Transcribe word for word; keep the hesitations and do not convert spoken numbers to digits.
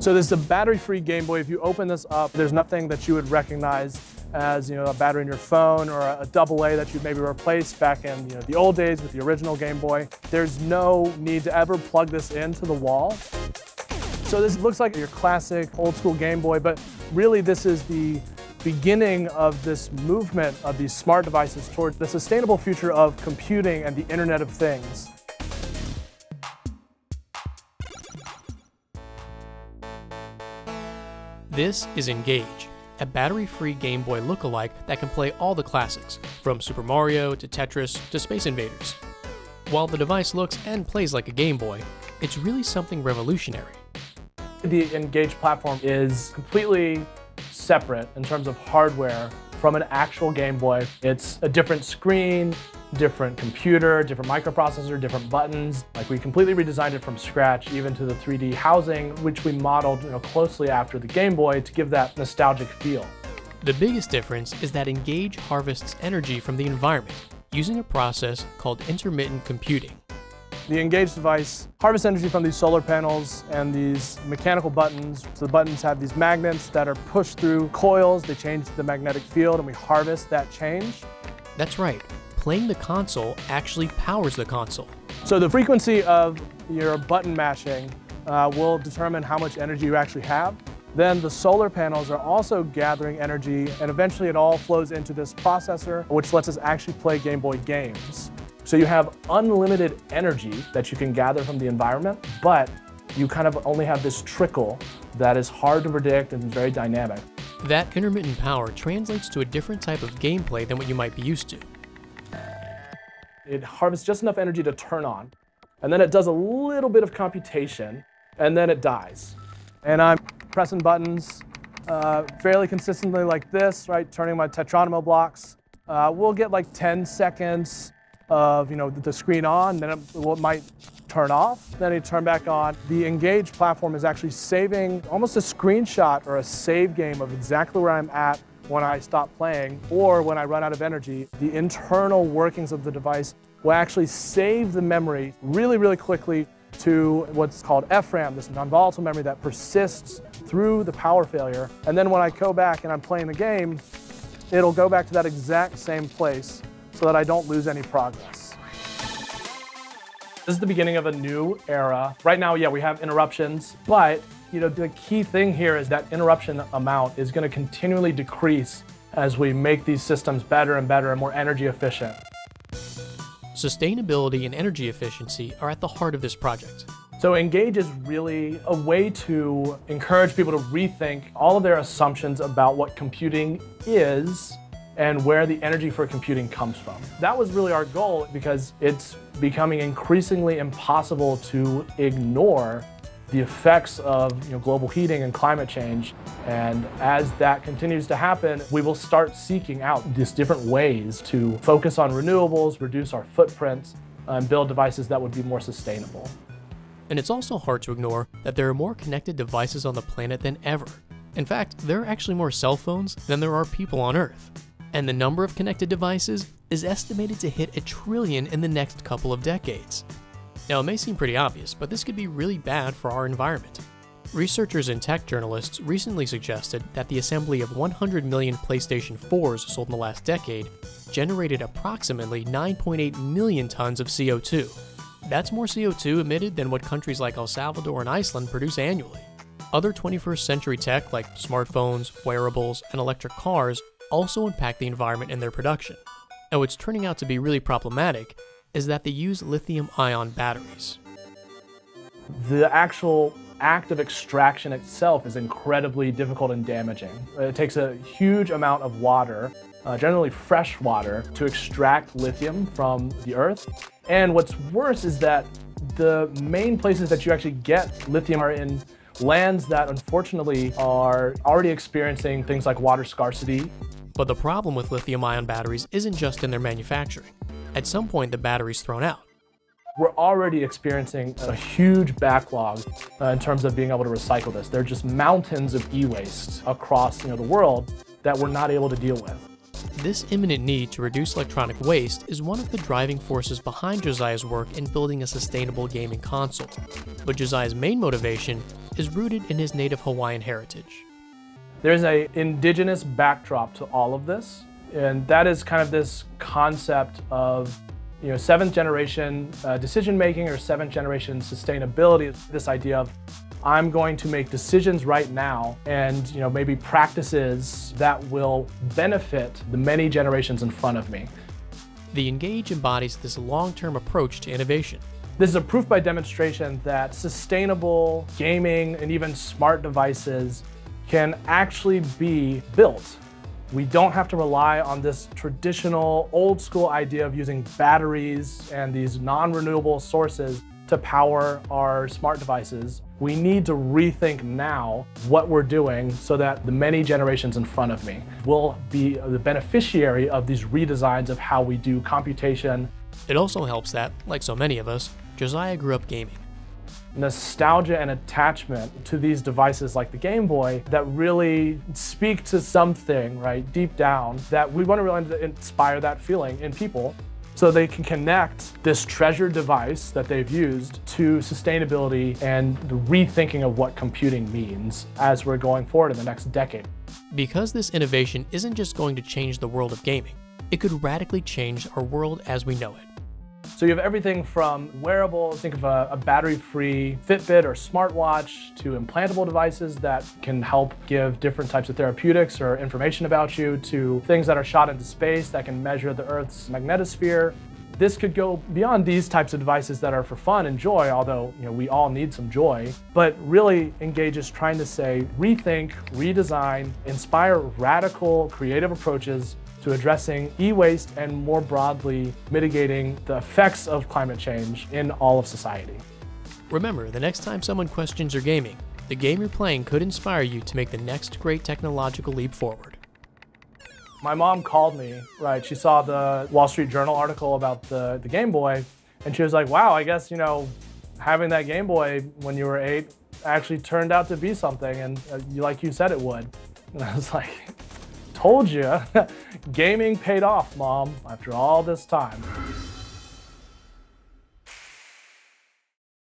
So this is a battery-free Game Boy. If you open this up, there's nothing that you would recognize as, you know, a battery in your phone or a double A that you'd maybe replace back in, you know, the old days with the original Game Boy. There's no need to ever plug this into the wall. So this looks like your classic old school Game Boy, but really this is the beginning of this movement of these smart devices towards the sustainable future of computing and the Internet of Things. This is Engage, a battery-free Game Boy lookalike that can play all the classics, from Super Mario to Tetris to Space Invaders. While the device looks and plays like a Game Boy, it's really something revolutionary. The Engage platform is completely separate in terms of hardware from an actual Game Boy. It's a different screen, different computer, different microprocessor, different buttons. Like, we completely redesigned it from scratch, even to the three D housing, which we modeled, you know, closely after the Game Boy to give that nostalgic feel. The biggest difference is that Engage harvests energy from the environment using a process called intermittent computing. The Engage device harvests energy from these solar panels and these mechanical buttons. So the buttons have these magnets that are pushed through coils. They change the magnetic field, and we harvest that change. That's right. Playing the console actually powers the console. So the frequency of your button mashing uh, will determine how much energy you actually have. Then the solar panels are also gathering energy, and eventually it all flows into this processor, which lets us actually play Game Boy games. So you have unlimited energy that you can gather from the environment, but you kind of only have this trickle that is hard to predict and very dynamic. That intermittent power translates to a different type of gameplay than what you might be used to. It harvests just enough energy to turn on, and then it does a little bit of computation, and then it dies. And I'm pressing buttons uh, fairly consistently like this, right, turning my Tetronimo blocks. Uh, we'll get like ten seconds of, you know, the screen on, then it, well, it might turn off, then it turn back on. The Engage platform is actually saving almost a screenshot or a save game of exactly where I'm at when I stop playing or when I run out of energy. The internal workings of the device will actually save the memory really, really quickly to what's called F RAM, this non-volatile memory that persists through the power failure. And then when I go back and I'm playing the game, it'll go back to that exact same place so that I don't lose any progress. This is the beginning of a new era. Right now, yeah, we have interruptions, but you know, the key thing here is that interruption amount is going to continually decrease as we make these systems better and better and more energy efficient. Sustainability and energy efficiency are at the heart of this project. So Engage is really a way to encourage people to rethink all of their assumptions about what computing is and where the energy for computing comes from. That was really our goal, because it's becoming increasingly impossible to ignore the effects of, you know, global heating and climate change. And as that continues to happen, we will start seeking out these different ways to focus on renewables, reduce our footprints, and build devices that would be more sustainable. And it's also hard to ignore that there are more connected devices on the planet than ever. In fact, there are actually more cell phones than there are people on Earth. And the number of connected devices is estimated to hit a trillion in the next couple of decades. Now, it may seem pretty obvious, but this could be really bad for our environment. Researchers and tech journalists recently suggested that the assembly of one hundred million PlayStation fours sold in the last decade generated approximately nine point eight million tons of C O two. That's more C O two emitted than what countries like El Salvador and Iceland produce annually. Other twenty-first century tech like smartphones, wearables, and electric cars also impact the environment in their production. And what's turning out to be really problematic is that they use lithium-ion batteries. The actual act of extraction itself is incredibly difficult and damaging. It takes a huge amount of water, uh, generally fresh water, to extract lithium from the earth. And what's worse is that the main places that you actually get lithium are in lands that unfortunately are already experiencing things like water scarcity. But the problem with lithium-ion batteries isn't just in their manufacturing. At some point, the battery's thrown out. We're already experiencing a huge backlog uh, in terms of being able to recycle this. There are just mountains of e-waste across, you know, the world that we're not able to deal with. This imminent need to reduce electronic waste is one of the driving forces behind Josiah's work in building a sustainable gaming console. But Josiah's main motivation is rooted in his native Hawaiian heritage. There's an indigenous backdrop to all of this, and that is kind of this concept of you know, seventh generation uh, decision making or seventh generation sustainability. This idea of I'm going to make decisions right now and you know, maybe practices that will benefit the many generations in front of me. The Engage embodies this long-term approach to innovation. This is a proof by demonstration that sustainable gaming and even smart devices can actually be built. We don't have to rely on this traditional old school idea of using batteries and these non-renewable sources to power our smart devices. We need to rethink now what we're doing so that the many generations in front of me will be the beneficiary of these redesigns of how we do computation. It also helps that, like so many of us, Josiah grew up gaming. Nostalgia and attachment to these devices like the Game Boy that really speak to something, right, deep down, that we want to really inspire that feeling in people so they can connect this treasured device that they've used to sustainability and the rethinking of what computing means as we're going forward in the next decade. Because this innovation isn't just going to change the world of gaming, it could radically change our world as we know it. So you have everything from wearables, think of a, a battery-free Fitbit or smartwatch, to implantable devices that can help give different types of therapeutics or information about you, to things that are shot into space that can measure the Earth's magnetosphere. This could go beyond these types of devices that are for fun and joy, although you know, we all need some joy, but really engages trying to say, rethink, redesign, inspire radical, creative approaches to addressing e-waste and more broadly mitigating the effects of climate change in all of society. Remember, the next time someone questions your gaming, the game you're playing could inspire you to make the next great technological leap forward. My mom called me, right? She saw the Wall Street Journal article about the, the Game Boy, and she was like, wow, I guess, you know, having that Game Boy when you were eight actually turned out to be something, and uh, like you said it would. And I was like, told you, gaming paid off, Mom, after all this time.